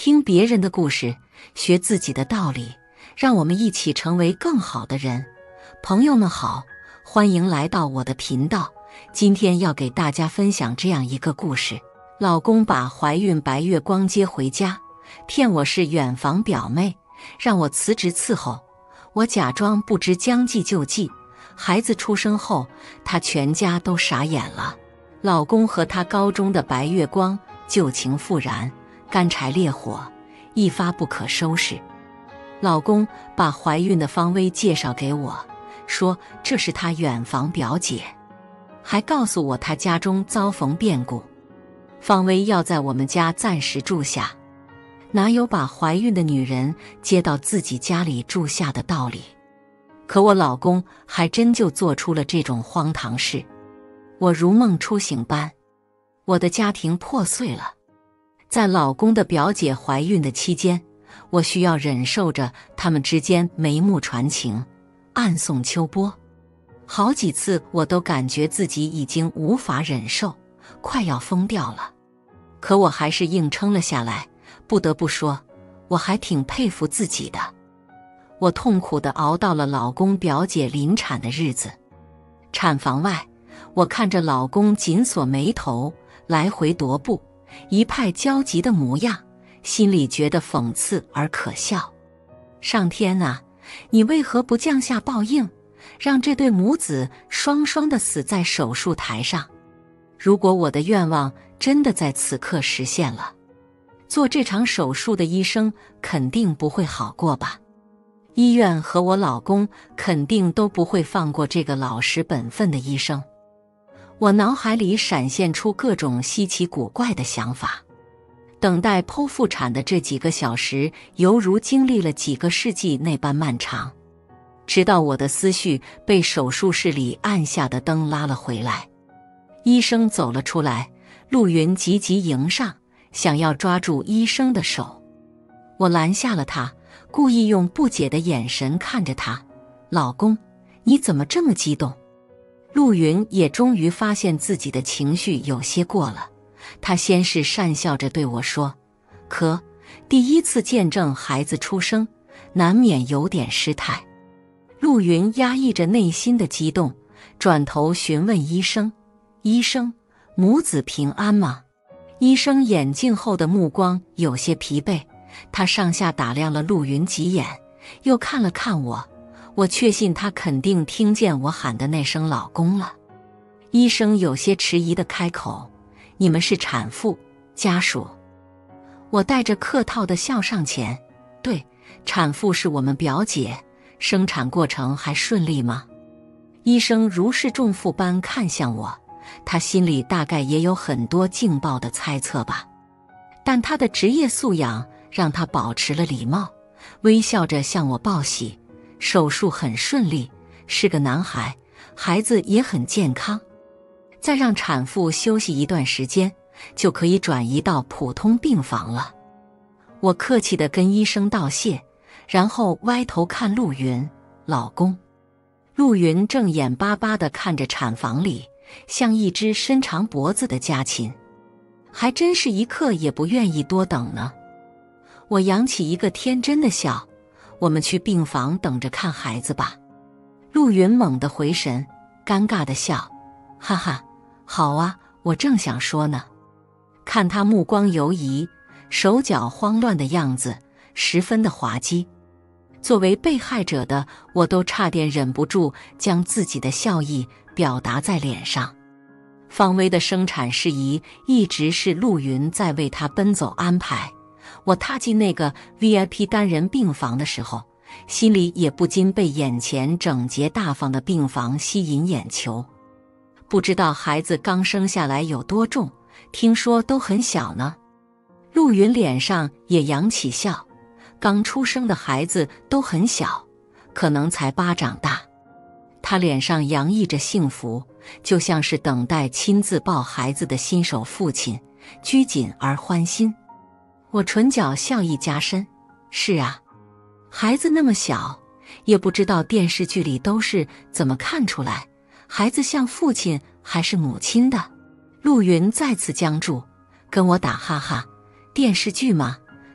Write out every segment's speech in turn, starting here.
听别人的故事，学自己的道理，让我们一起成为更好的人。朋友们好，欢迎来到我的频道。今天要给大家分享这样一个故事：老公把怀孕白月光接回家，骗我是远房表妹，让我辞职伺候。我假装不知将计就计，孩子出生后，他全家都傻眼了。老公和他高中的白月光旧情复燃，干柴烈火，一发不可收拾。老公把怀孕的方薇介绍给我，说这是他远房表姐，还告诉我他家中遭逢变故，方薇要在我们家暂时住下。哪有把怀孕的女人接到自己家里住下的道理？可我老公还真就做出了这种荒唐事。我如梦初醒般，我的家庭破碎了。在老公的表姐怀孕的期间，我需要忍受着他们之间眉目传情，暗送秋波。好几次我都感觉自己已经无法忍受，快要疯掉了。可我还是硬撑了下来。不得不说，我还挺佩服自己的。我痛苦地熬到了老公表姐临产的日子。产房外，我看着老公紧锁眉头，来回踱步，一派焦急的模样，心里觉得讽刺而可笑。上天啊，你为何不降下报应，让这对母子双双地死在手术台上？如果我的愿望真的在此刻实现了，做这场手术的医生肯定不会好过吧？医院和我老公肯定都不会放过这个老实本分的医生。我脑海里闪现出各种稀奇古怪的想法。等待剖腹产的这几个小时，犹如经历了几个世纪那般漫长。直到我的思绪被手术室里暗下的灯拉了回来。医生走了出来，陆云急急迎上，想要抓住医生的手。我拦下了他，故意用不解的眼神看着他。老公，你怎么这么激动？陆云也终于发现自己的情绪有些过了，他先是讪笑着对我说，可第一次见证孩子出生，难免有点失态。陆云压抑着内心的激动，转头询问医生，医生，母子平安吗？医生眼镜后的目光有些疲惫，他上下打量了陆云几眼，又看了看我。我确信他肯定听见我喊的那声老公了。医生有些迟疑地开口，你们是产妇家属？我带着客套的笑上前，对，产妇是我们表姐，生产过程还顺利吗？医生如释重负般看向我，他心里大概也有很多劲爆的猜测吧，但他的职业素养让他保持了礼貌，微笑着向我报喜，手术很顺利，是个男孩，孩子也很健康。再让产妇休息一段时间，就可以转移到普通病房了。我客气地跟医生道谢，然后歪头看陆云，老公。陆云正眼巴巴地看着产房里，像一只伸长脖子的家禽，还真是一刻也不愿意多等呢。我扬起一个天真的笑，我们去病房等着看孩子吧。陆云猛地回神，尴尬地笑，哈哈，好啊，我正想说呢。看他目光游移，手脚慌乱的样子，十分的滑稽。作为被害者的我都差点忍不住将自己的笑意表达在脸上。方薇的生产事宜一直是陆云在为她奔走安排。我踏进那个 VIP 单人病房的时候，心里也不禁被眼前整洁大方的病房吸引眼球。不知道孩子刚生下来有多重，听说都很小呢。陆云脸上也扬起笑，刚出生的孩子都很小，可能才巴掌大。他脸上洋溢着幸福，就像是等待亲自抱孩子的新手父亲，拘谨而欢欣。我唇角笑意加深，是啊，孩子那么小，也不知道电视剧里都是怎么看出来孩子像父亲还是母亲的。陆云再次僵住，跟我打哈哈，电视剧吗？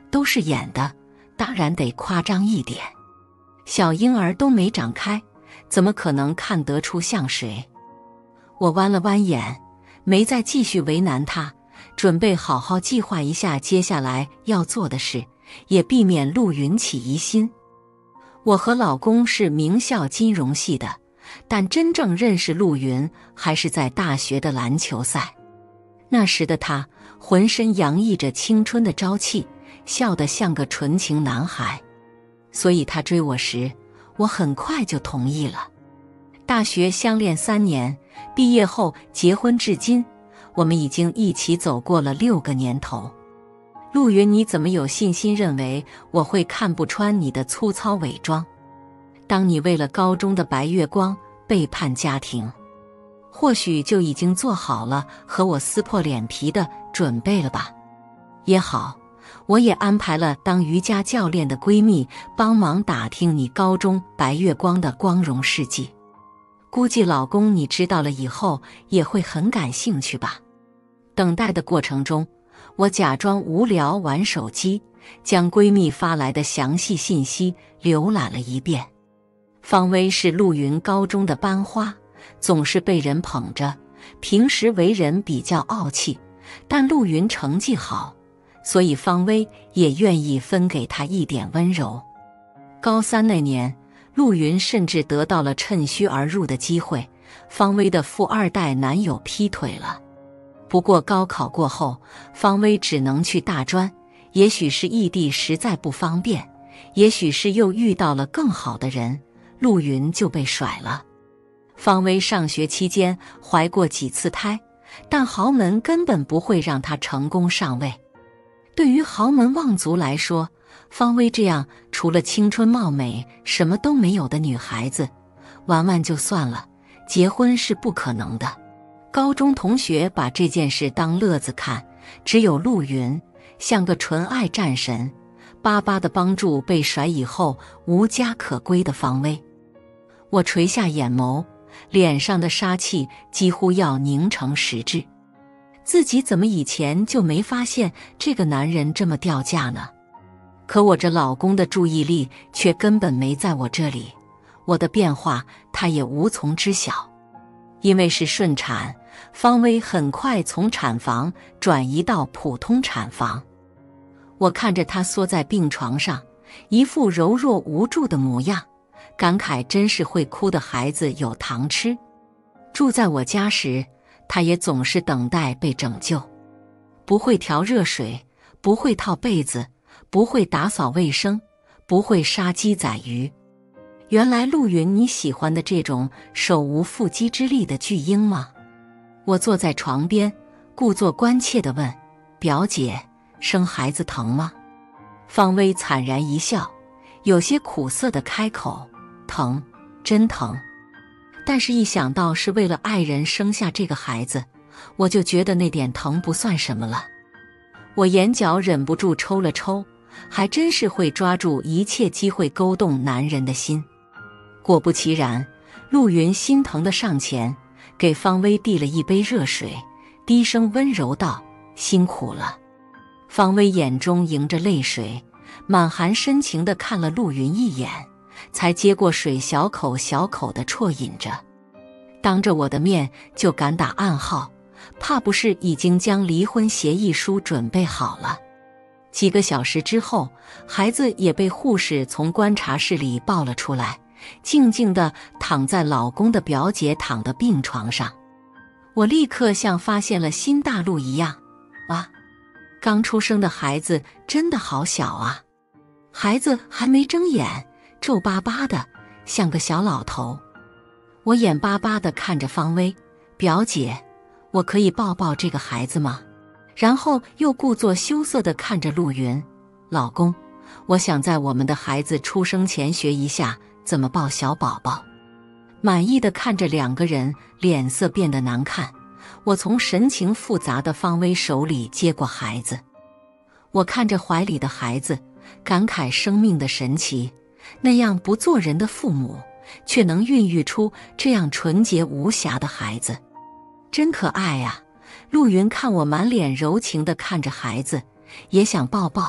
都是演的，当然得夸张一点。小婴儿都没长开，怎么可能看得出像谁？我弯了弯眼，没再继续为难他，准备好好计划一下接下来要做的事，也避免陆云起疑心。我和老公是名校金融系的，但真正认识陆云还是在大学的篮球赛。那时的他浑身洋溢着青春的朝气，笑得像个纯情男孩，所以他追我时，我很快就同意了。大学相恋3年，毕业后结婚至今，我们已经一起走过了6个年头。陆云，你怎么有信心认为我会看不穿你的粗糙伪装？当你为了高中的白月光背叛家庭，或许就已经做好了和我撕破脸皮的准备了吧？也好，我也安排了当瑜伽教练的闺蜜帮忙打听你高中白月光的光荣事迹。估计老公你知道了以后也会很感兴趣吧。等待的过程中，我假装无聊玩手机，将闺蜜发来的详细信息浏览了一遍。方薇是陆云高中的班花，总是被人捧着，平时为人比较傲气，但陆云成绩好，所以方薇也愿意分给他一点温柔。高3那年，陆云甚至得到了趁虚而入的机会，方薇的富二代男友劈腿了。不过高考过后，方薇只能去大专，也许是异地实在不方便，也许是又遇到了更好的人，陆云就被甩了。方薇上学期间怀过几次胎，但豪门根本不会让她成功上位。对于豪门望族来说，方薇这样除了青春貌美什么都没有的女孩子，玩玩就算了，结婚是不可能的。高中同学把这件事当乐子看，只有陆云像个纯爱战神，巴巴地帮助被甩以后无家可归的方薇。我垂下眼眸，脸上的杀气几乎要凝成实质。自己怎么以前就没发现这个男人这么掉价呢？可我这老公的注意力却根本没在我这里，我的变化他也无从知晓。因为是顺产，方薇很快从产房转移到普通产房。我看着她缩在病床上，一副柔弱无助的模样，感慨真是会哭的孩子有糖吃。住在我家时，她也总是等待被拯救，不会调热水，不会套被子，不会打扫卫生，不会杀鸡宰鱼。原来陆云你喜欢的这种手无缚鸡之力的巨婴吗？我坐在床边，故作关切地问：表姐，生孩子疼吗？方薇惨然一笑，有些苦涩地开口：疼，真疼。但是一想到是为了爱人生下这个孩子，我就觉得那点疼不算什么了。我眼角忍不住抽了抽，还真是会抓住一切机会勾动男人的心。果不其然，陆云心疼地上前，给方薇递了一杯热水，低声温柔道：辛苦了。方薇眼中迎着泪水，满含深情地看了陆云一眼，才接过水小口小口地啜饮着。当着我的面就敢打暗号，怕不是已经将离婚协议书准备好了。几个小时之后，孩子也被护士从观察室里抱了出来，静静地躺在老公的表姐躺的病床上。我立刻像发现了新大陆一样，哇，刚出生的孩子真的好小啊！孩子还没睁眼，皱巴巴的，像个小老头。我眼巴巴地看着方薇，表姐，我可以抱抱这个孩子吗？然后又故作羞涩地看着陆云，老公，我想在我们的孩子出生前学一下怎么抱小宝宝。满意地看着两个人脸色变得难看，我从神情复杂的方薇手里接过孩子。我看着怀里的孩子，感慨生命的神奇，那样不做人的父母却能孕育出这样纯洁无瑕的孩子，真可爱呀！陆云看我满脸柔情地看着孩子，也想抱抱，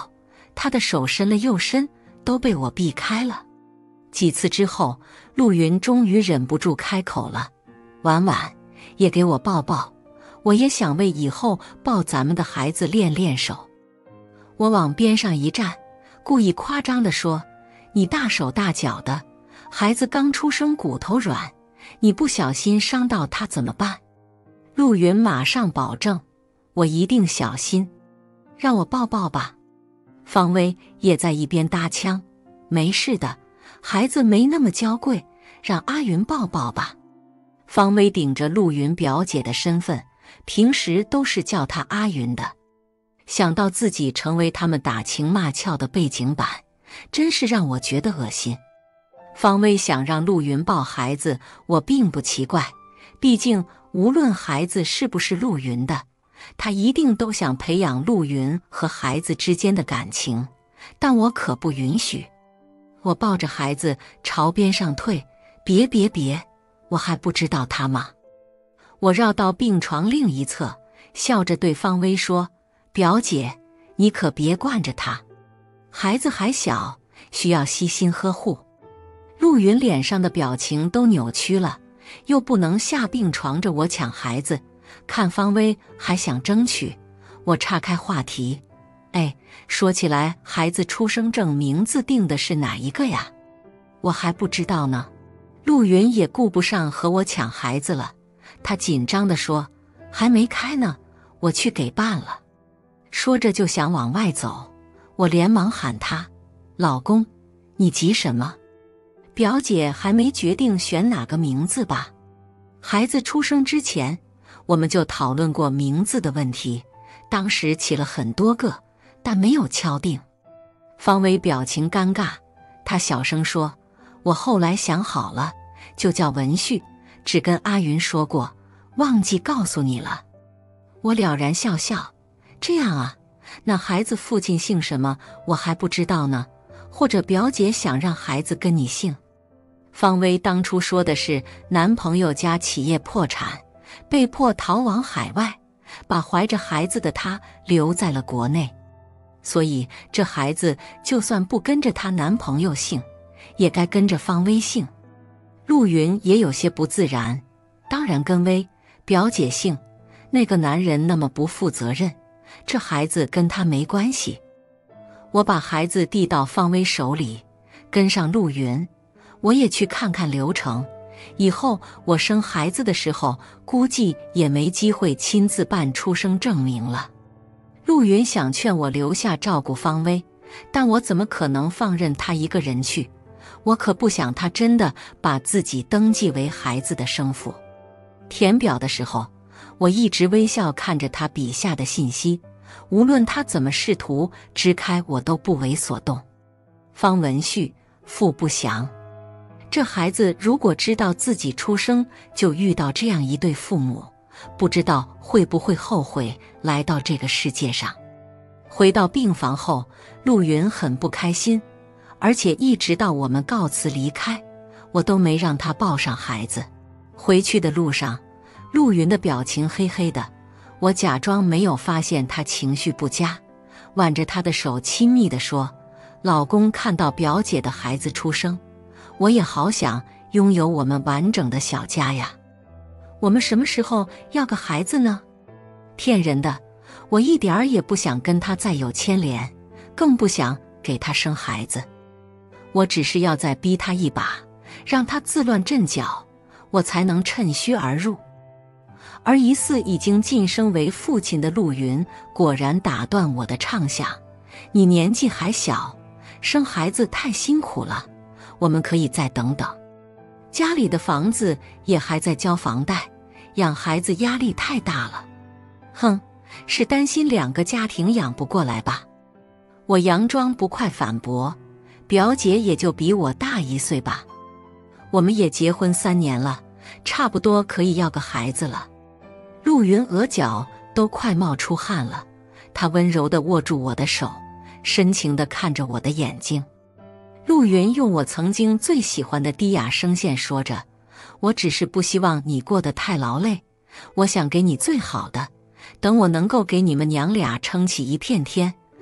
他的手伸了又伸，都被我避开了。几次之后，陆云终于忍不住开口了：“婉婉，也给我抱抱，我也想为以后抱咱们的孩子练练手。”我往边上一站，故意夸张地说：“你大手大脚的，孩子刚出生骨头软，你不小心伤到他怎么办？”陆云马上保证：“我一定小心，让我抱抱吧。”方薇也在一边搭腔：“没事的，孩子没那么娇贵，让阿云抱抱吧。”方薇顶着陆云表姐的身份，平时都是叫她阿云的。想到自己成为他们打情骂俏的背景板，真是让我觉得恶心。方薇想让陆云抱孩子，我并不奇怪，毕竟无论孩子是不是陆云的，他一定都想培养陆云和孩子之间的感情，但我可不允许。我抱着孩子朝边上退：“别，我还不知道他吗？”我绕到病床另一侧，笑着对方薇说：“表姐，你可别惯着他，孩子还小，需要悉心呵护。”陆云脸上的表情都扭曲了，又不能下病床着我抢孩子，看方薇还想争取，我岔开话题：“哎，说起来，孩子出生证名字定的是哪一个呀？我还不知道呢。”陆云也顾不上和我抢孩子了，他紧张地说：“还没开呢，我去给办了。”说着就想往外走，我连忙喊他：“老公，你急什么？表姐还没决定选哪个名字吧？孩子出生之前，我们就讨论过名字的问题，当时起了很多个，但没有敲定。”方薇表情尴尬，她小声说：“我后来想好了，就叫文旭，只跟阿云说过，忘记告诉你了。”我了然笑笑：“这样啊，那孩子父亲姓什么我还不知道呢，或者表姐想让孩子跟你姓？”方薇当初说的是男朋友家企业破产，被迫逃往海外，把怀着孩子的她留在了国内，所以这孩子就算不跟着她男朋友姓，也该跟着方薇姓。陆云也有些不自然：“当然跟薇表姐姓，那个男人那么不负责任，这孩子跟他没关系。”我把孩子递到方薇手里，跟上陆云：“我也去看看流程，以后我生孩子的时候，估计也没机会亲自办出生证明了。”陆云想劝我留下照顾方薇，但我怎么可能放任他一个人去？我可不想他真的把自己登记为孩子的生父。填表的时候，我一直微笑看着他笔下的信息，无论他怎么试图支开，我都不为所动。方文旭，父不详。这孩子如果知道自己出生就遇到这样一对父母，不知道会不会后悔来到这个世界上。回到病房后，陆云很不开心，而且一直到我们告辞离开，我都没让他抱上孩子。回去的路上，陆云的表情黑黑的，我假装没有发现他情绪不佳，挽着他的手亲密地说：“老公，看到表姐的孩子出生，我也好想拥有我们完整的小家呀。我们什么时候要个孩子呢？”骗人的，我一点儿也不想跟他再有牵连，更不想给他生孩子。我只是要再逼他一把，让他自乱阵脚，我才能趁虚而入。而疑似已经晋升为父亲的陆云果然打断我的畅想：“你年纪还小，生孩子太辛苦了，我们可以再等等。家里的房子也还在交房贷，养孩子压力太大了。”哼，是担心两个家庭养不过来吧？我佯装不快反驳：“表姐也就比我大1岁吧，我们也结婚3年了，差不多可以要个孩子了。”陆云额角都快冒出汗了，他温柔地握住我的手，深情地看着我的眼睛。陆云用我曾经最喜欢的低哑声线说着：“我只是不希望你过得太劳累，我想给你最好的，等我能够给你们娘俩撑起一片天，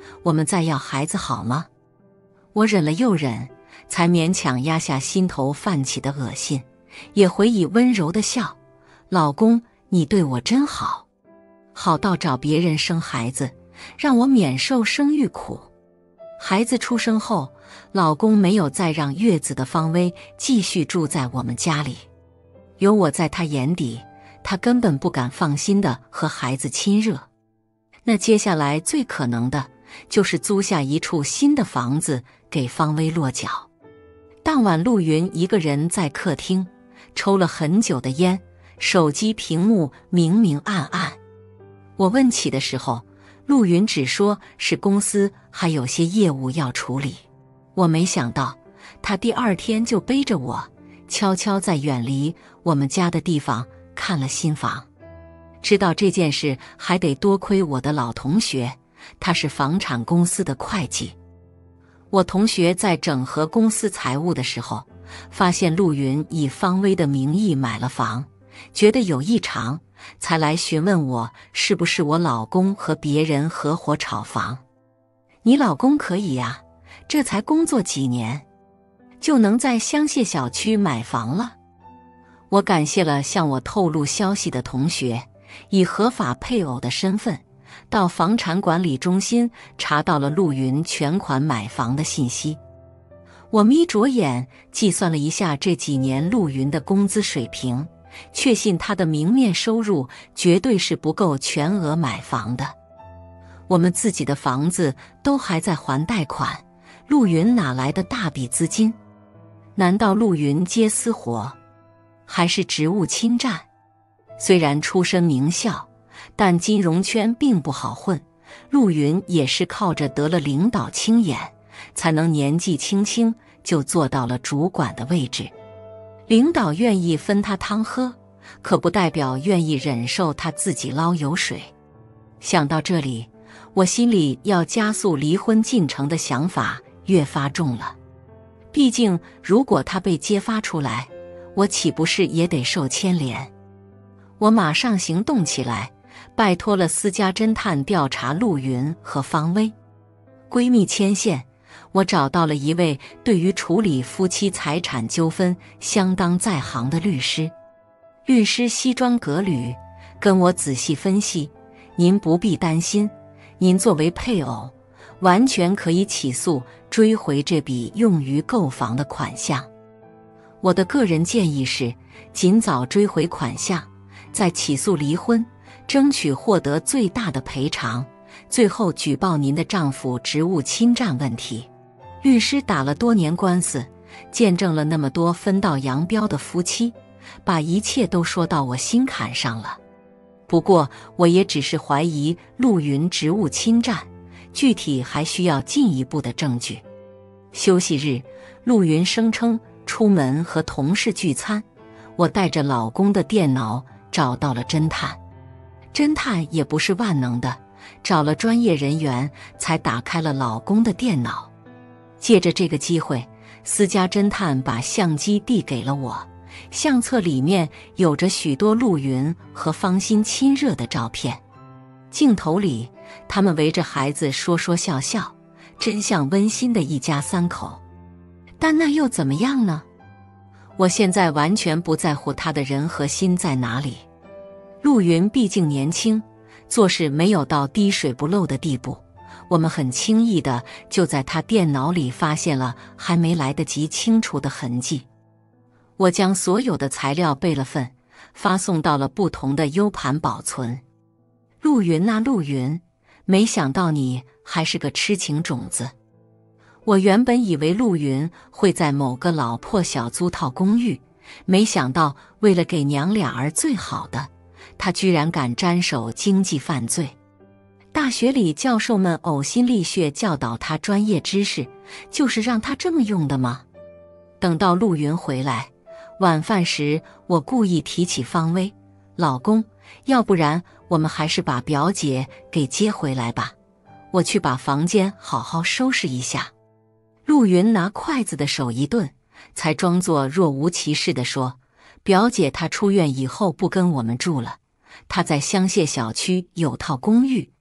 我们再要孩子好吗？我忍了又忍，才勉强压下心头泛起的恶心，也回以温柔的笑。老公，你对我真好，好到找别人生孩子，让我免受生育苦。孩子出生后，老公没有再让月子的芳薇继续住在我们家里。有我在他眼底，他根本不敢放心地和孩子亲热。那接下来最可能的就是租下一处新的房子给芳薇落脚。当晚，陆云一个人在客厅抽了很久的烟，手机屏幕明明暗暗。我问起的时候，陆云只说是公司还有些业务要处理。我没想到他第二天就背着我，悄悄在远离我们家的地方看了新房。知道这件事还得多亏我的老同学，他是房产公司的会计。我同学在整合公司财务的时候，发现陆云以芳薇的名义买了房，觉得有异常，才来询问我是不是我老公和别人合伙炒房。你老公可以呀，这才工作几年，就能在香榭小区买房了。我感谢了向我透露消息的同学，以合法配偶的身份，到房产管理中心查到了陆云全款买房的信息。我眯着眼计算了一下这几年陆云的工资水平，确信他的明面收入绝对是不够全额买房的。我们自己的房子都还在还贷款，陆云哪来的大笔资金？难道陆云接私活，还是职务侵占？虽然出身名校，但金融圈并不好混，陆云也是靠着得了领导青眼，才能年纪轻轻就做到了主管的位置。领导愿意分他汤喝，可不代表愿意忍受他自己捞油水。想到这里，我心里要加速离婚进程的想法越发重了。毕竟如果他被揭发出来，我岂不是也得受牵连？我马上行动起来，拜托了私家侦探调查陆云和芳薇。闺蜜牵线，我找到了一位对于处理夫妻财产纠纷相当在行的律师。律师西装革履，跟我仔细分析，您不必担心，您作为配偶，完全可以起诉追回这笔用于购房的款项。我的个人建议是，尽早追回款项，再起诉离婚，争取获得最大的赔偿，最后举报您的丈夫职务侵占问题。律师打了多年官司，见证了那么多分道扬镳的夫妻，把一切都说到我心坎上了。不过我也只是怀疑陆云职务侵占，具体还需要进一步的证据。休息日，陆云声称出门和同事聚餐，我带着老公的电脑找到了侦探。侦探也不是万能的，找了专业人员才打开了老公的电脑。借着这个机会，私家侦探把相机递给了我，相册里面有着许多陆云和芳心亲热的照片，镜头里他们围着孩子说说笑笑，真像温馨的一家三口。但那又怎么样呢？我现在完全不在乎他的人和心在哪里。陆云毕竟年轻，做事没有到滴水不漏的地步，我们很轻易的就在他电脑里发现了还没来得及清除的痕迹。我将所有的材料备了份，发送到了不同的 U 盘保存。陆云啊陆云，没想到你还是个痴情种子。我原本以为陆云会在某个老破小租套公寓，没想到为了给娘俩儿最好的，他居然敢沾手经济犯罪。大学里教授们呕心沥血教导他专业知识，就是让他这么用的吗？等到陆云回来，晚饭时我故意提起芳薇，老公，要不然我们还是把表姐给接回来吧，我去把房间好好收拾一下。陆云拿筷子的手一顿，才装作若无其事地说，表姐她出院以后不跟我们住了，她在香榭小区有套公寓，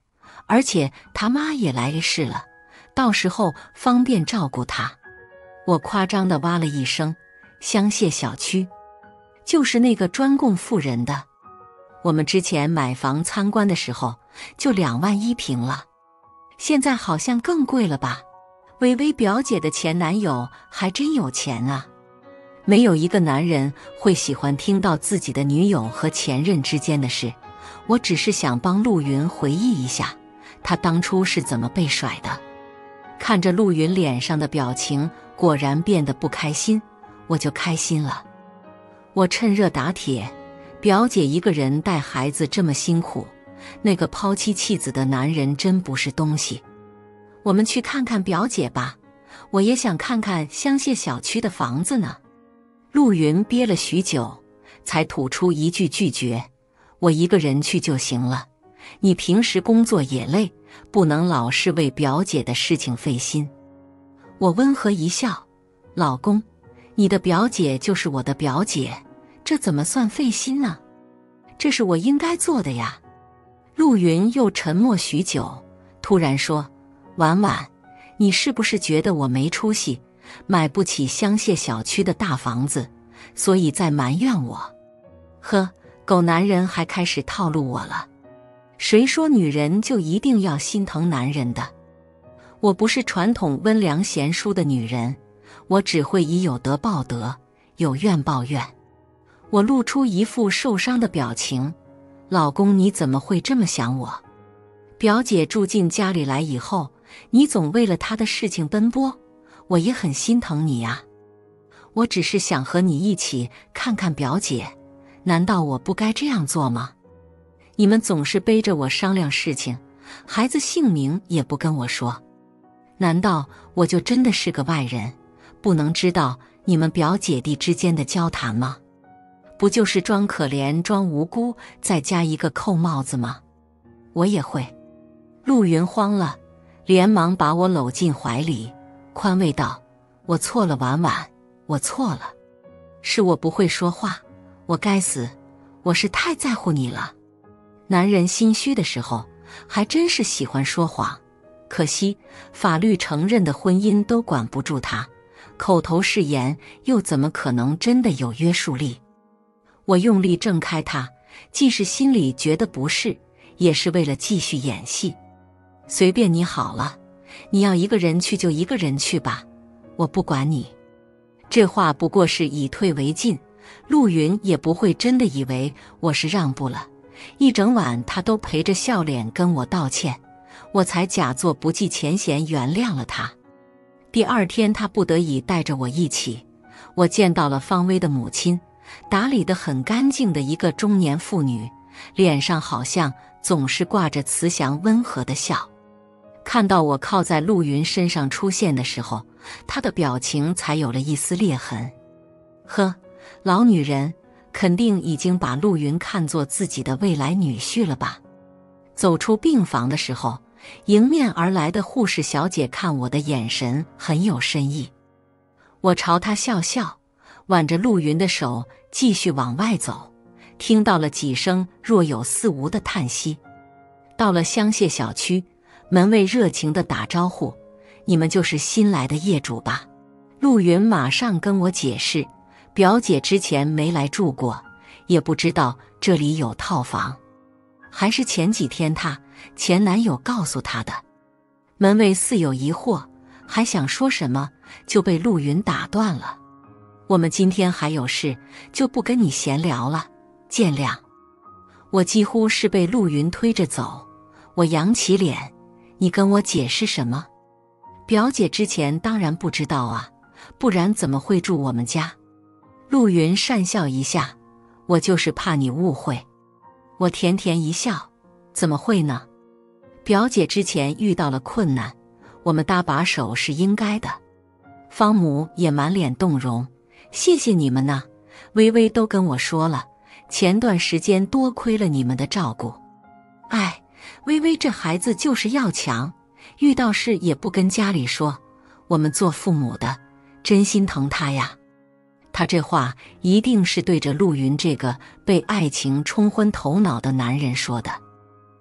而且他妈也来世了，到时候方便照顾他。我夸张地哇了一声，香榭小区，就是那个专供富人的。我们之前买房参观的时候就2.1万平了，现在好像更贵了吧？微微表姐的前男友还真有钱啊。没有一个男人会喜欢听到自己的女友和前任之间的事，我只是想帮陆云回忆一下他当初是怎么被甩的。看着陆云脸上的表情果然变得不开心，我就开心了。我趁热打铁，表姐一个人带孩子这么辛苦，那个抛妻弃子的男人真不是东西。我们去看看表姐吧，我也想看看香榭小区的房子呢。陆云憋了许久，才吐出一句拒绝：我一个人去就行了，你平时工作也累，不能老是为表姐的事情费心。我温和一笑：老公，你的表姐就是我的表姐，这怎么算费心呢？这是我应该做的呀。陆云又沉默许久，突然说：婉婉，你是不是觉得我没出息，买不起香榭小区的大房子，所以在埋怨我？呵，狗男人还开始套路我了。谁说女人就一定要心疼男人的？我不是传统温良贤淑的女人，我只会以有德报德，有怨报怨。我露出一副受伤的表情：老公，你怎么会这么想我？表姐住进家里来以后，你总为了她的事情奔波，我也很心疼你呀。我只是想和你一起看看表姐，难道我不该这样做吗？你们总是背着我商量事情，孩子姓名也不跟我说，难道我就真的是个外人，不能知道你们表姐弟之间的交谈吗？不就是装可怜装无辜，再加一个扣帽子吗？我也会。陆云慌了，连忙把我搂进怀里，宽慰道：我错了，婉婉，我错了，是我不会说话，我该死，我是太在乎你了。男人心虚的时候还真是喜欢说谎，可惜法律承认的婚姻都管不住他，口头誓言又怎么可能真的有约束力？我用力挣开他，既是心里觉得不适，也是为了继续演戏。随便你好了，你要一个人去就一个人去吧，我不管你。这话不过是以退为进，陆云也不会真的以为我是让步了。一整晚他都陪着笑脸跟我道歉，我才假作不计前嫌原谅了他。第二天他不得已带着我一起，我见到了方薇的母亲，打理得很干净的一个中年妇女，脸上好像总是挂着慈祥温和的笑。看到我靠在陆云身上出现的时候，她的表情才有了一丝裂痕。呵，老女人肯定已经把陆云看作自己的未来女婿了吧？走出病房的时候，迎面而来的护士小姐看我的眼神很有深意。我朝她笑笑，挽着陆云的手继续往外走，听到了几声若有似无的叹息。到了香榭小区，门卫热情地打招呼：你们就是新来的业主吧？陆云马上跟我解释，表姐之前没来住过，也不知道这里有套房，还是前几天她前男友告诉她的。门卫似有疑惑，还想说什么，就被陆云打断了：我们今天还有事，就不跟你闲聊了，见谅。我几乎是被陆云推着走，我扬起脸：你跟我解释什么？表姐之前当然不知道啊，不然怎么会住我们家？陆云讪笑一下：我就是怕你误会。我甜甜一笑：怎么会呢？表姐之前遇到了困难，我们搭把手是应该的。方母也满脸动容：谢谢你们呢，微微都跟我说了，前段时间多亏了你们的照顾。哎，微微这孩子就是要强，遇到事也不跟家里说，我们做父母的真心疼她呀。他这话一定是对着陆云这个被爱情冲昏头脑的男人说的。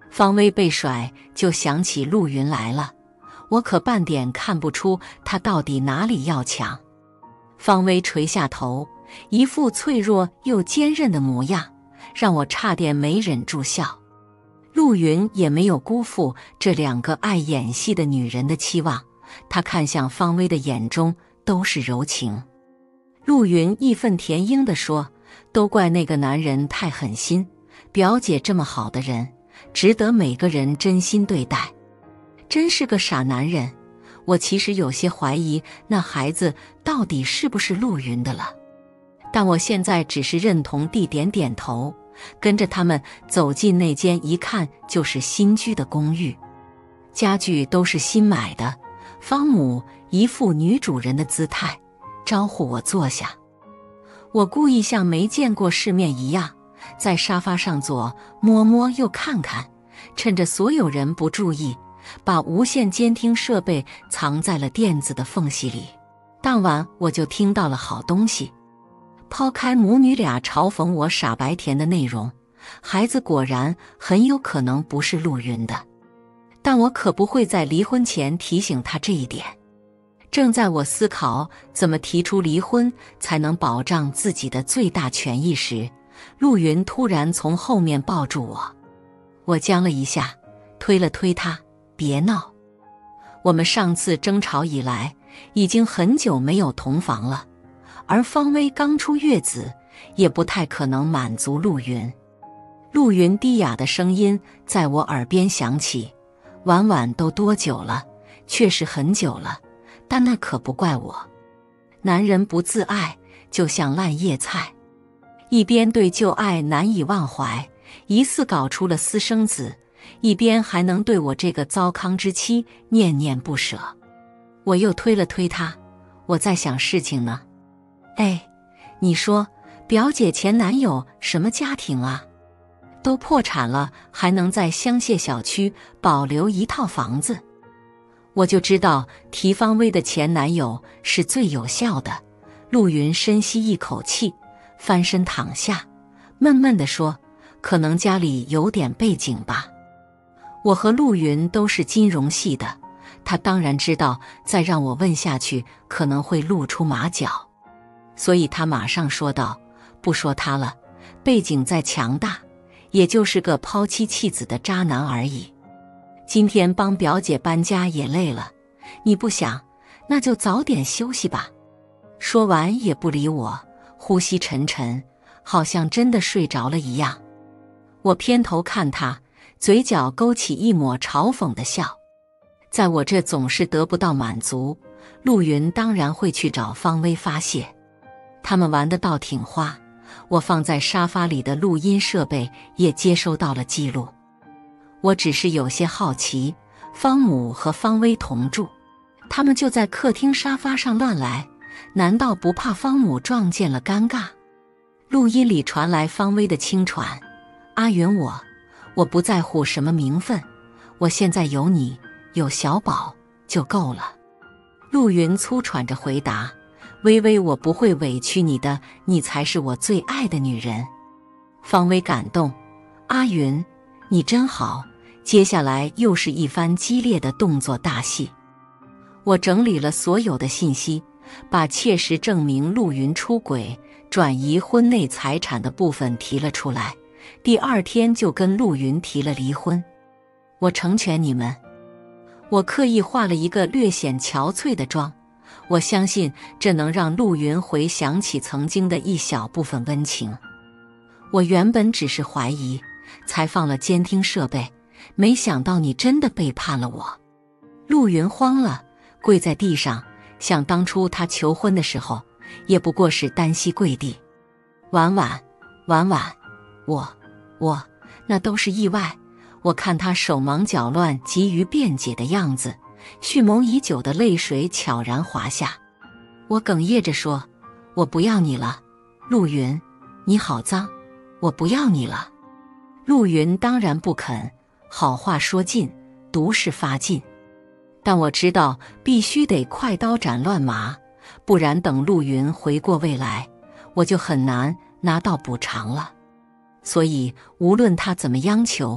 方薇被甩，就想起陆云来了，我可半点看不出他到底哪里要强。方薇垂下头，一副脆弱又坚韧的模样，让我差点没忍住笑。陆云也没有辜负这两个爱演戏的女人的期望，他看向方薇的眼中都是柔情。陆云义愤填膺地说：“都怪那个男人太狠心，表姐这么好的人，值得每个人真心对待。真是个傻男人。”我其实有些怀疑那孩子到底是不是陆云的了，但我现在只是认同地点点头，跟着他们走进那间一看就是新居的公寓，家具都是新买的。方母一副女主人的姿态，招呼我坐下。我故意像没见过世面一样，在沙发上左摸摸右看看，趁着所有人不注意，把无线监听设备藏在了垫子的缝隙里。当晚我就听到了好东西。抛开母女俩嘲讽我傻白甜的内容，孩子果然很有可能不是陆云的，但我可不会在离婚前提醒他这一点。正在我思考怎么提出离婚才能保障自己的最大权益时，陆云突然从后面抱住我。我僵了一下，推了推他：“别闹，我们上次争吵以来已经很久没有同房了，而方薇刚出月子，也不太可能满足陆云。”陆云低哑的声音在我耳边响起：“婉婉都多久了？确实很久了，但那可不怪我。男人不自爱，就像烂叶菜。”一边对旧爱难以忘怀，疑似搞出了私生子，一边还能对我这个糟糠之妻念念不舍。我又推了推他：“我在想事情呢。哎，你说表姐前男友什么家庭啊？都破产了，还能在香榭小区保留一套房子。”我就知道提方薇的前男友是最有效的。陆云深吸一口气，翻身躺下，闷闷地说：“可能家里有点背景吧。”我和陆云都是金融系的，他当然知道再让我问下去可能会露出马脚，所以他马上说道：“不说他了，背景再强大，也就是个抛妻弃子的渣男而已。今天帮表姐搬家也累了，你不想，那就早点休息吧。”说完也不理我，呼吸沉沉，好像真的睡着了一样。我偏头看他，嘴角勾起一抹嘲讽的笑。在我这总是得不到满足，陆云当然会去找方薇发泄。他们玩得倒挺花，我放在沙发里的录音设备也接收到了记录。我只是有些好奇，方母和方薇同住，他们就在客厅沙发上乱来，难道不怕方母撞见了尴尬？录音里传来方薇的轻喘：“阿云，我不在乎什么名分，我现在有你，有小宝就够了。”陆云粗喘着回答：“微微，我不会委屈你的，你才是我最爱的女人。”方薇感动：“阿云，你真好。”接下来又是一番激烈的动作大戏。我整理了所有的信息，把切实证明陆云出轨、转移婚内财产的部分提了出来。第二天就跟陆云提了离婚。我成全你们。我刻意化了一个略显憔悴的妆，我相信这能让陆云回想起曾经的一小部分温情。我原本只是怀疑，才放了监听设备，没想到你真的背叛了我。陆云慌了，跪在地上，想当初他求婚的时候，也不过是单膝跪地。婉婉，我，那都是意外。我看他手忙脚乱，急于辩解的样子，蓄谋已久的泪水悄然滑下。我哽咽着说：“我不要你了，陆云，你好脏，我不要你了。”陆云当然不肯，好话说尽，毒誓发尽。但我知道必须得快刀斩乱麻，不然等陆云回过味来，我就很难拿到补偿了。所以无论他怎么央求，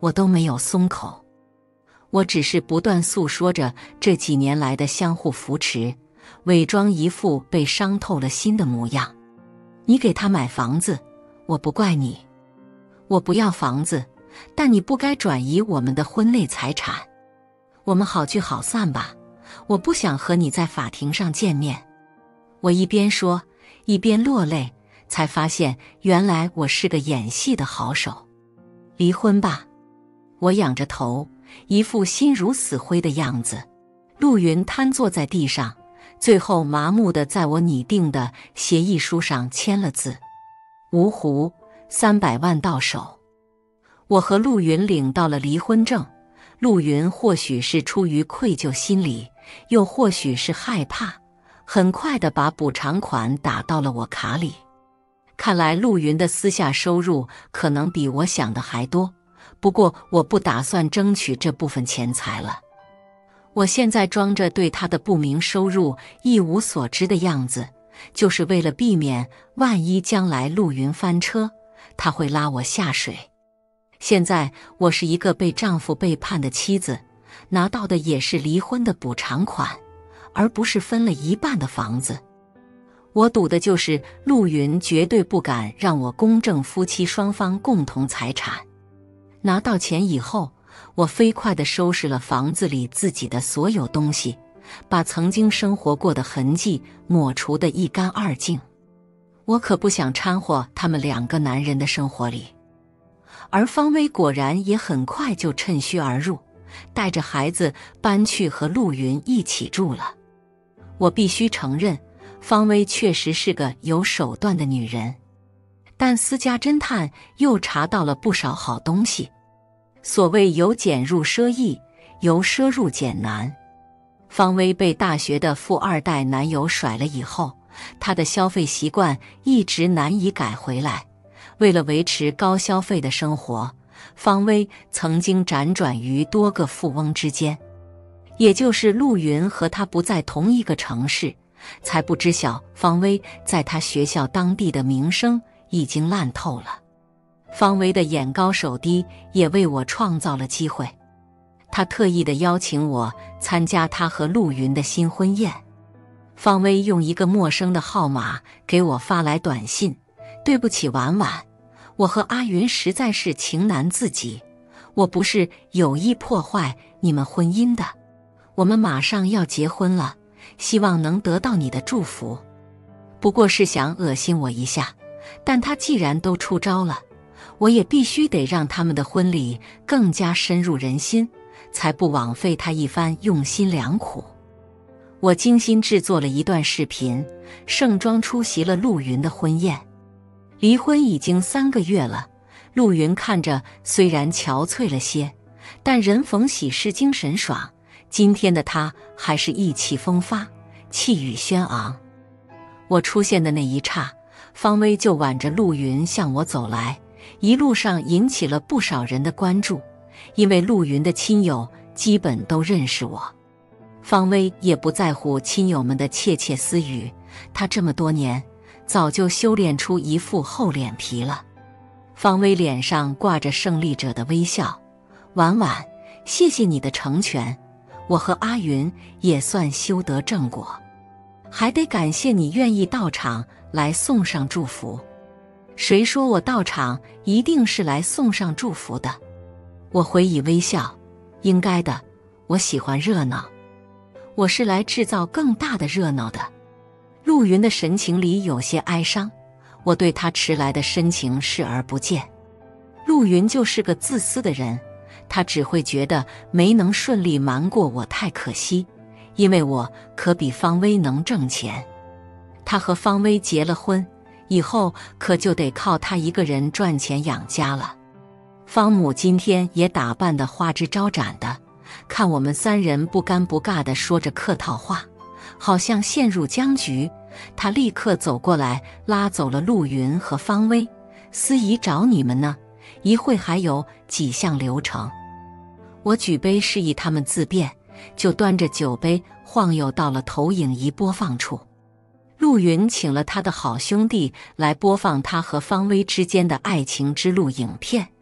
我都没有松口。我只是不断诉说着这几年来的相互扶持，伪装一副被伤透了心的模样。你给他买房子，我不怪你。我不要房子，但你不该转移我们的婚内财产。我们好聚好散吧，我不想和你在法庭上见面。我一边说，一边落泪，才发现原来我是个演戏的好手。离婚吧。我仰着头，一副心如死灰的样子。陆云瘫坐在地上，最后麻木地在我拟定的协议书上签了字。芜湖300万到手。我和陆云领到了离婚证。陆云或许是出于愧疚心理，又或许是害怕，很快地把补偿款打到了我卡里。看来陆云的私下收入可能比我想的还多，不过我不打算争取这部分钱财了。我现在装着对他的不明收入一无所知的样子，就是为了避免万一将来陆云翻车，他会拉我下水。现在我是一个被丈夫背叛的妻子，拿到的也是离婚的补偿款，而不是分了一半的房子。我赌的就是陆云绝对不敢让我公证夫妻双方共同财产。拿到钱以后，我飞快地收拾了房子里自己的所有东西，把曾经生活过的痕迹抹除得一干二净。我可不想掺和他们2个男人的生活里。而方薇果然也很快就趁虚而入，带着孩子搬去和陆云一起住了。我必须承认，方薇确实是个有手段的女人，但私家侦探又查到了不少好东西。所谓由俭入奢易，由奢入俭难。方薇被大学的富2代男友甩了以后，她的消费习惯一直难以改回来。为了维持高消费的生活，方薇曾经辗转于多个富翁之间，也就是陆云和她不在同一个城市，才不知晓方薇在她学校当地的名声已经烂透了。方薇的眼高手低也为我创造了机会，她特意地邀请我参加她和陆云的新婚宴。方薇用一个陌生的号码给我发来短信：对不起婉婉，我和阿云实在是情难自己，我不是有意破坏你们婚姻的，我们马上要结婚了，希望能得到你的祝福。不过是想恶心我一下，但他既然都出招了，我也必须得让他们的婚礼更加深入人心，才不枉费他一番用心良苦。我精心制作了一段视频，盛装出席了陆云的婚宴。离婚已经3个月了，陆云看着虽然憔悴了些，但人逢喜事精神爽，今天的他还是意气风发，气宇轩昂。我出现的那一刹，方薇就挽着陆云向我走来，一路上引起了不少人的关注，因为陆云的亲友基本都认识我。方薇也不在乎亲友们的窃窃私语，她这么多年早就修炼出一副厚脸皮了。方薇脸上挂着胜利者的微笑：婉婉，谢谢你的成全，我和阿云也算修得正果，还得感谢你愿意到场来送上祝福。谁说我到场一定是来送上祝福的？我回以微笑：应该的，我喜欢热闹，我是来制造更大的热闹的。陆云的神情里有些哀伤，我对他迟来的深情视而不见。陆云就是个自私的人，他只会觉得没能顺利瞒过我太可惜，因为我可比方薇能挣钱。他和方薇结了婚以后，可就得靠他一个人赚钱养家了。方母今天也打扮得花枝招展的，看我们3人不尴不尬地说着客套话，好像陷入僵局，他立刻走过来拉走了陆云和方薇：司仪找你们呢，一会还有几项流程。我举杯示意他们自便，就端着酒杯晃悠到了投影仪播放处。陆云请了他的好兄弟来播放他和方薇之间的爱情之路影片，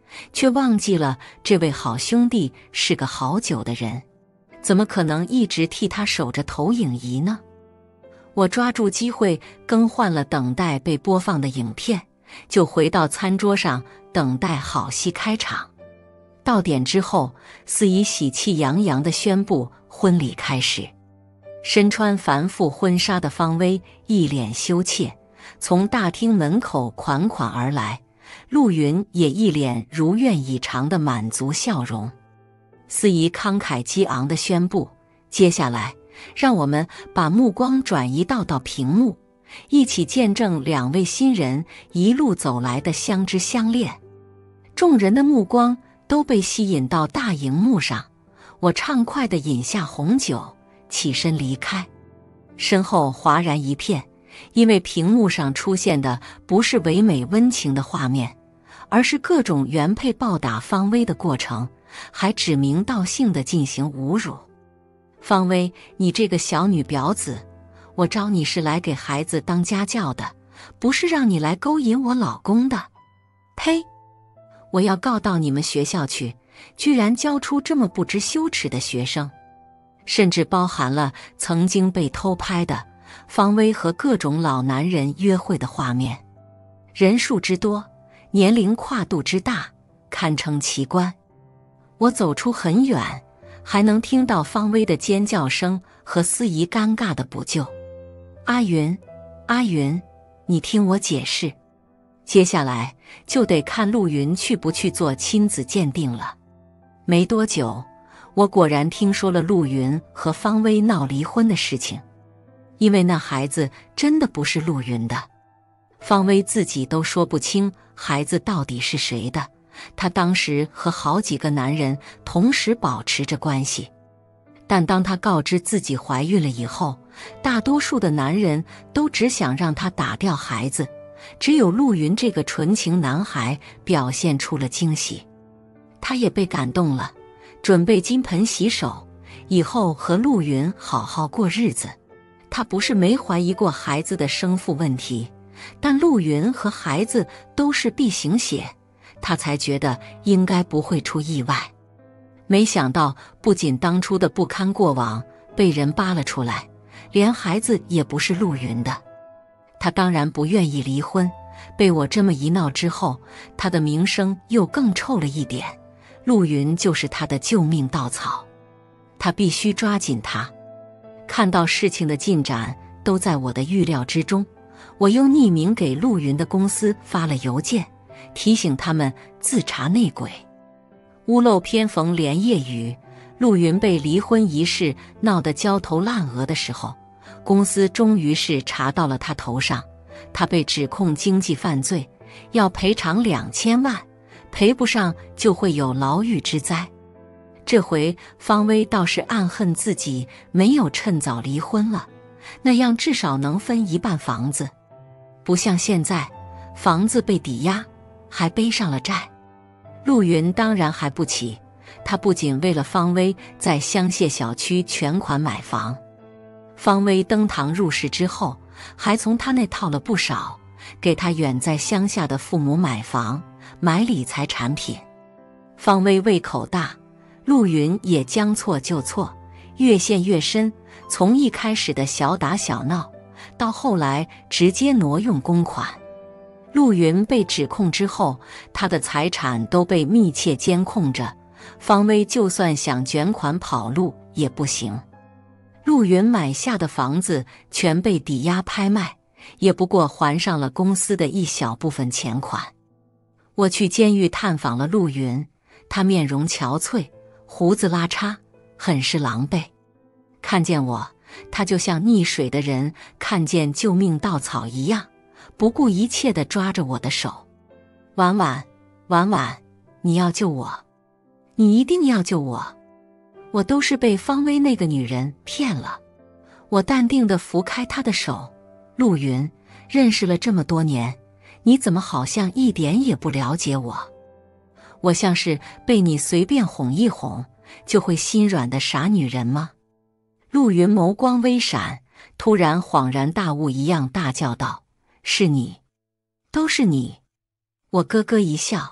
却忘记了这位好兄弟是个好酒的人，怎么可能一直替他守着投影仪呢？我抓住机会更换了等待被播放的影片，就回到餐桌上等待好戏开场。到点之后，司仪喜气洋洋地宣布婚礼开始。身穿繁复婚纱的方薇一脸羞怯，从大厅门口款款而来。陆云也一脸如愿以偿的满足笑容。司仪慷慨激昂地宣布，接下来让我们把目光转移到屏幕，一起见证两位新人一路走来的相知相恋。众人的目光都被吸引到大荧幕上，我畅快地饮下红酒，起身离开。身后哗然一片，因为屏幕上出现的不是唯美温情的画面，而是各种原配暴打方薇的过程，还指名道姓地进行侮辱。方薇，你这个小女婊子，我招你是来给孩子当家教的，不是让你来勾引我老公的。呸！我要告到你们学校去，居然教出这么不知羞耻的学生。甚至包含了曾经被偷拍的方薇和各种老男人约会的画面，人数之多，年龄跨度之大，堪称奇观。我走出很远，还能听到方薇的尖叫声和司仪尴尬的补救。阿云，阿云，你听我解释。接下来就得看陆云去不去做亲子鉴定了。没多久，我果然听说了陆云和方薇闹离婚的事情，因为那孩子真的不是陆云的，方薇自己都说不清孩子到底是谁的。她当时和好几个男人同时保持着关系，但当她告知自己怀孕了以后，大多数的男人都只想让她打掉孩子，只有陆云这个纯情男孩表现出了惊喜。他也被感动了，准备金盆洗手，以后和陆云好好过日子。他不是没怀疑过孩子的生父问题，但陆云和孩子都是 B 型血，他才觉得应该不会出意外。没想到不仅当初的不堪过往被人扒了出来，连孩子也不是陆云的。他当然不愿意离婚，被我这么一闹之后，他的名声又更臭了一点。陆云就是他的救命稻草，他必须抓紧他。看到事情的进展都在我的预料之中，我又匿名给陆云的公司发了邮件，提醒他们自查内鬼。屋漏偏逢连夜雨，陆云被离婚一事闹得焦头烂额的时候，公司终于是查到了他头上，他被指控经济犯罪，要赔偿2000万，赔不上就会有牢狱之灾。这回方薇倒是暗恨自己没有趁早离婚了，那样至少能分一半房子，不像现在房子被抵押，还背上了债。陆云当然还不起，他不仅为了方薇在香榭小区全款买房，方薇登堂入室之后，还从他那套了不少，给他远在乡下的父母买房，买理财产品。方薇胃口大，陆云也将错就错，越陷越深，从一开始的小打小闹，到后来直接挪用公款。陆云被指控之后，他的财产都被密切监控着，方薇就算想卷款跑路也不行。陆云买下的房子全被抵押拍卖，也不过还上了公司的一小部分钱款。我去监狱探访了陆云，他面容憔悴，胡子拉碴，很是狼狈。看见我，他就像溺水的人看见救命稻草一样，不顾一切地抓着我的手。婉婉，婉婉，你要救我，你一定要救我。我都是被方薇那个女人骗了。我淡定地拂开她的手。陆云，认识了这么多年，你怎么好像一点也不了解我？我像是被你随便哄一哄就会心软的傻女人吗？陆云眸光微闪，突然恍然大悟一样大叫道：是你，都是你。我咯咯一笑，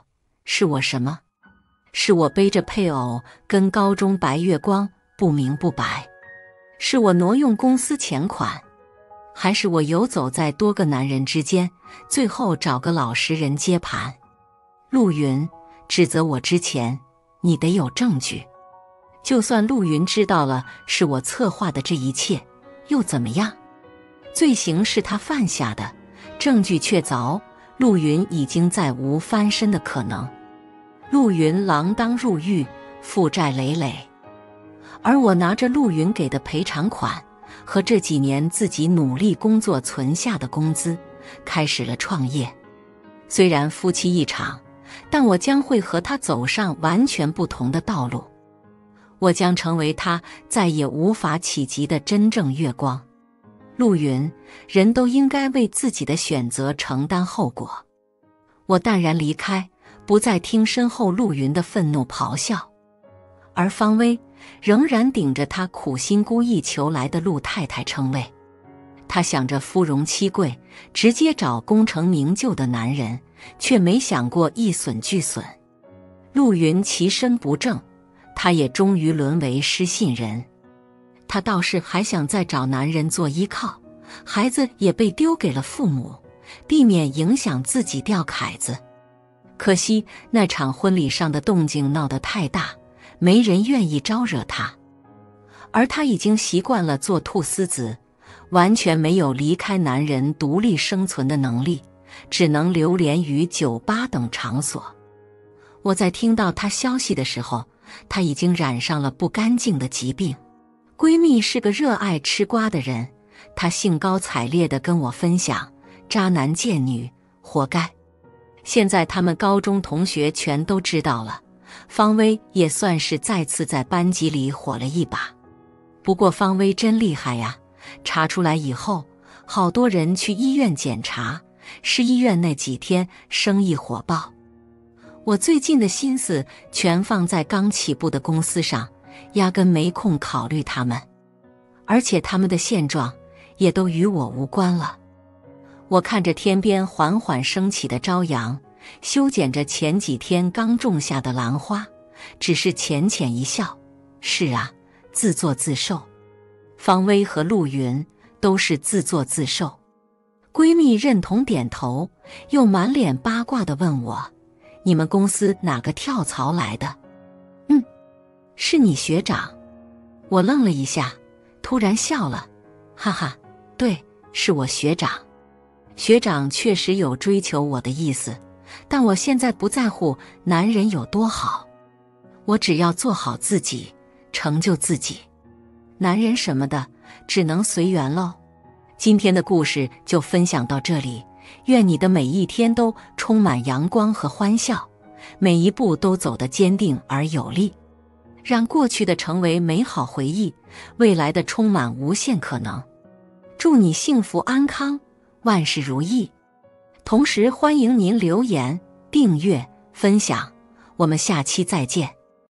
是我什么？是我背着配偶跟高中白月光不明不白？是我挪用公司钱款？还是我游走在多个男人之间，最后找个老实人接盘？陆云，指责我之前，你得有证据。就算陆云知道了是我策划的这一切，又怎么样？罪行是他犯下的，证据确凿，陆云已经再无翻身的可能。陆云锒铛入狱，负债累累，而我拿着陆云给的赔偿款和这几年自己努力工作存下的工资，开始了创业。虽然夫妻一场，但我将会和他走上完全不同的道路。我将成为他再也无法企及的真正月光。陆云，人都应该为自己的选择承担后果。我淡然离开，不再听身后陆云的愤怒咆哮。而方薇仍然顶着他苦心孤诣求来的陆太太称谓。他想着夫荣妻贵，直接找功成名就的男人，却没想过一损俱损。陆云其身不正，他也终于沦为失信人。他倒是还想再找男人做依靠，孩子也被丢给了父母，避免影响自己掉凯子。可惜那场婚礼上的动静闹得太大，没人愿意招惹他。而他已经习惯了做菟丝子，完全没有离开男人独立生存的能力，只能流连于酒吧等场所。我在听到他消息的时候，他已经染上了不干净的疾病。闺蜜是个热爱吃瓜的人，她兴高采烈地跟我分享，渣男贱女，活该。现在他们高中同学全都知道了，方薇也算是再次在班级里火了一把。不过方薇真厉害呀，查出来以后，好多人去医院检查，是医院那几天生意火爆。我最近的心思全放在刚起步的公司上，压根没空考虑他们，而且他们的现状也都与我无关了。我看着天边缓缓升起的朝阳，修剪着前几天刚种下的兰花，只是浅浅一笑。是啊，自作自受。方薇和陆云都是自作自受。闺蜜认同点头，又满脸八卦地问我，你们公司哪个跳槽来的？是你学长。我愣了一下，突然笑了，哈哈，对，是我学长。学长确实有追求我的意思，但我现在不在乎男人有多好，我只要做好自己，成就自己。男人什么的，只能随缘喽。今天的故事就分享到这里，愿你的每一天都充满阳光和欢笑，每一步都走得坚定而有力。让过去的成为美好回忆，未来的充满无限可能。祝你幸福安康，万事如意。同时欢迎您留言、订阅、分享，我们下期再见。